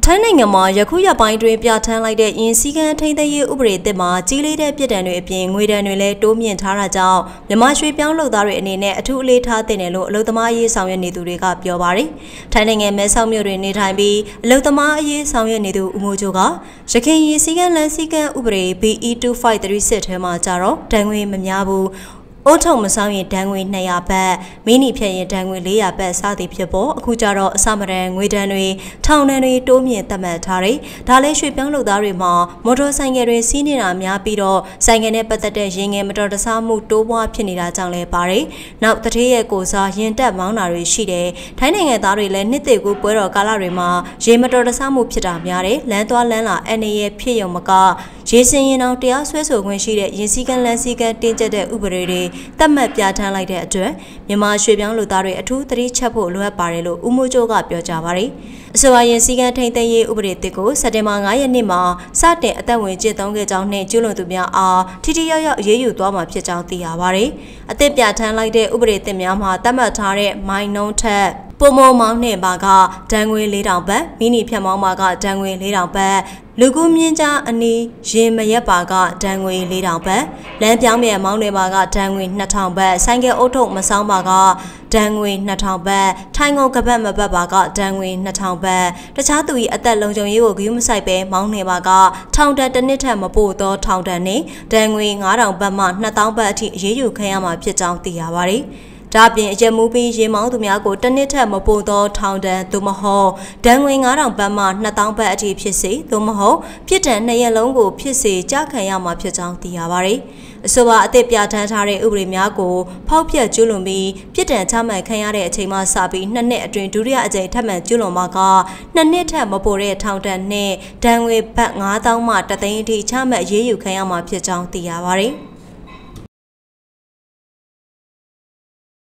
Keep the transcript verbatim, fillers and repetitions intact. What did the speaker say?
ထိုင်းနိုင်ငံမှာယခုရပိုင်းတွင်ပြဋ္ဌာန်းလိုက်တဲ့ယင်းစည်းကမ်းထိန်းသိမ်းရေးဥပဒေသစ်မှာကြီးလေးတဲ့ပြည်ထံတွေအပြင်ငွေဒဏ်တွေလည်းတိုးမြင့်ထားတာကြောင့်မြန်မာရွှေပြောင်းလုပ်သားတွေအနေနဲ့အထူးအလေးထားတဲ့နယ်လို့အလုပ်သမားအရေးဆောင်ရွက်နေသူတွေကပြောပါတယ်။ထိုင်းနိုင်ငံမဲဆောက်မြို့တွင်နေထိုင်ပြီးအလုပ်သမားအရေးဆောင်ရွက်နေသူဦးမိုးချိုကရခိုင်ယင်းစည်းကမ်းလမ်းစည်းကမ်းဥပဒေ B E two five three six ထဲမှာကြတော့ဒဏ်ငွေမများဘူးအိုးထုံမဆောင်ရင်ဒဏ်ငွေနှစ်ရာဘတ်မင်းနီဖြတ်ရင်ဒဏ်ငွေလေးရာဘတ်စသည်ဖြစ်ပေါ်အခုကြတော့အစမတန်ငွေဒဏ်တွေထောင်ဒဏ်တွေတိုးမြင့်သတ်မှတ်ထားတယ်။ဒါလည်းရွှေပြောင်းလုပ်သားတွေမှာမော်တော်ဆိုင်ကယ်တွေစီးနေတာများပြီးတော့ဆိုင်ကယ်နဲ့ပတ်သက်တဲ့ရင်ငယ်မတော်တဆမှုတိုးပွားဖြစ်နေတာကြောင့်လည်းပါတယ်။နောက်တတိယကိုစားရင်တက်မောင်းတာတွေရှိတယ်။ထိုင်းနိုင်ငံသားတွေလည်းနှစ်သက်ကိုပွဲတော်ကာလတွေမှာရေမတော်တဆမှုဖြစ်တာများတယ်။လမ်းသွားလမ်းလာအနေရဲ့ဖြစ်ရုံမကရေစင်ရင်အောင်တရားစွဲဆိုခွင့်ရှိတဲ့ရင်စည်းကမ်းလမ်းစည်းကမ်းတင်းကျပ်တဲ့ဥပဒေတွေသတ်မှတ်ပြဋ္ဌာန်းလိုက်တဲ့အတွက်မြန်မာရွှေပြောင်းလူသားတွေအထူးသတိချက်ဖို့လိုအပ်ပါတယ်လို့ဦးမိုးချိုကပြောကြားပါတယ်။အဆိုပါရင်စည်းကမ်းထိန်းသိမ်းရေးဥပဒေတစ်ကိုစက်တင်ဘာ၅ရက်နေ့မှာစတင်အသက်ဝင်ကျင့်သုံးခဲ့ကြောင်းနဲ့ကျူးလွန်သူများအားထိထိရောက်ရောက်အရေးယူသွားမှာဖြစ်ကြောင်းသိရပါတယ်။အသစ်ပြဋ္ဌာန်းလိုက်တဲ့ဥပဒေသစ်များမှာသတ်မှတ်ထားတဲ့မိုင်နှုန်းထက်ပုံမောမောင်းနဲ့ပါကဒဏ်ငွေလေးထောင်ဘတ်မီနီဖြတ်မောင်းပါကဒဏ်ငွေလေးထောင်ဘတ်လူကူးမြင့်ကြားအနီးရင်မရက်ပါကဒဏ်ငွေလေးထောင်ဘတ်လမ်းပြောင်းမြန်မောင်းတွေပါကဒဏ်ငွေနှစ်ထောင်ဘတ်ဆိုင်ကယ်အုပ်ထုပ်မဆောင်ပါကဒဏ်ငွေနှစ်ထောင်ဘတ်ထိုင်ကုန်ကပတ်မပတ်ပါကဒဏ်ငွေနှစ်ထောင်ဘတ်တခြားသူ၏အသက်လုံခြုံရေးကိုဂရုမစိုက်ပဲမောင်းနေပါကထောင်ဒဏ်တစ်နှစ်ထက်မပိုသောထောင်ဒဏ်နဲ့ဒဏ်ငွေငါးထောင်ဘတ်မှနှစ်သောင်းဘတ်အထိအရေးယူခံရမှာဖြစ်ကြောင်းသိရပါတယ်။ဒါပြင်အကျမူပြီးရေမောင်းသူများကိုတစ်နှစ်ထက်မပိုသောထောင်ဒဏ်သို့မဟုတ်ဒဏ်ငွေငါးထောင်ဘတ်မှနှစ်သောင်းဘတ်အထိဖြစ်စေသို့မဟုတ်ပြစ်ဒဏ်နှစ်ရက်လုံးကိုဖြစ်စေကြခံရမှာဖြစ်ကြောင်းသိရပါတယ်။အဆိုပါအသစ်ပြဋ္ဌာန်းထားတဲ့ဥပဒေများကိုဖောက်ဖျက်ကျူးလွန်ပြီးပြစ်ဒဏ်ချမှတ်ခံရတဲ့အချိန်မှစပြီးနှစ်နှစ်အတွင်းဒုတိယအကြိမ်ထပ်မံကျူးလွန်မှာကနှစ်နှစ်ထက်မပိုတဲ့ထောင်ဒဏ်နဲ့ဒဏ်ငွေဘတ်ငါးသောင်းမှတစ်သိန်းအထိချမှတ်အရေးယူခံရမှာဖြစ်ကြောင်းသိရပါတယ်။